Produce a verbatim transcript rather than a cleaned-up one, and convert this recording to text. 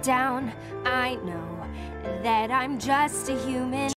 down. I know that I'm just a human.